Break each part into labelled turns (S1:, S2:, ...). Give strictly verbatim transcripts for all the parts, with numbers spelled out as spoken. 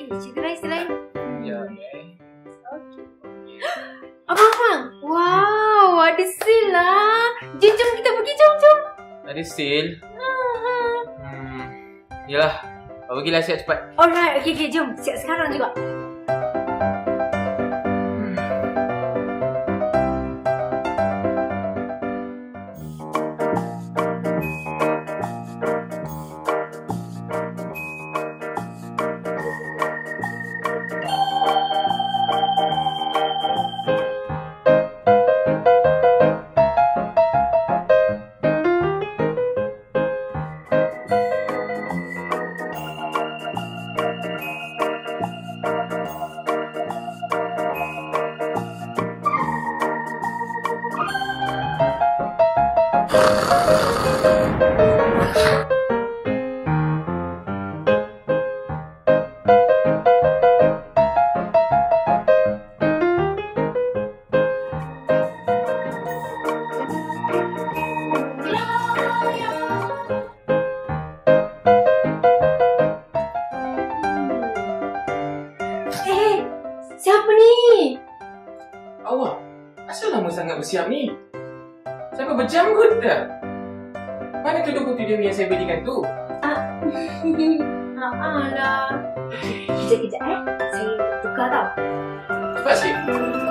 S1: Eh, cerita lain, cerita lain.
S2: Ya, okay.
S1: Okey. Abang, abang. Wow, ada sale lah. Jom, jom kita pergi, jom, jom.
S2: Ada sale? Hmm. Yalah, awak pergilah siap cepat.
S1: Alright, okey, okey, jom. Siap sekarang juga. Eh, siapa ni?
S2: Awak, asal lama sangat bersiap ni? Sampai berjanggut dah. Mana tudung putih dia yang saya belikan tu?
S1: Ah, alah. Kejap, kejap eh. Saya tukar tau.
S2: Cepat sikit.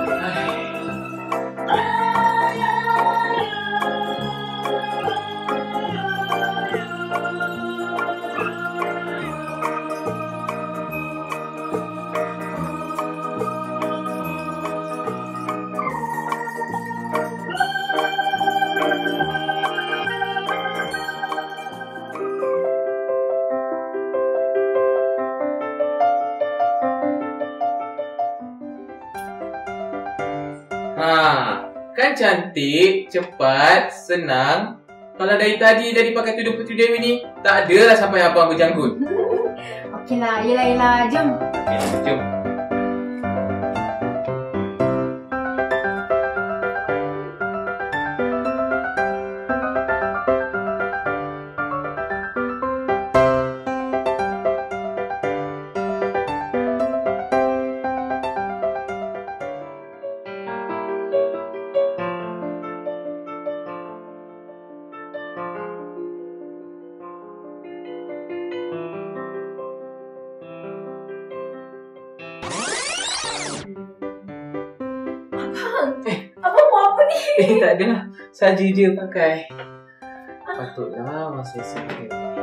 S2: Ha, kan cantik, cepat, senang. Kalau dari tadi dari pakai tudung Puteri Dewi ni, tak adalah sampai abang berjanggut.
S1: Okeylah, yelah, yelah. Jom.
S2: Okay, jom.
S1: Abang,
S2: Eh.
S1: abang mau apa ni?
S2: Eh, tak adalah. Saja je pakai. Patutlah masa sikit.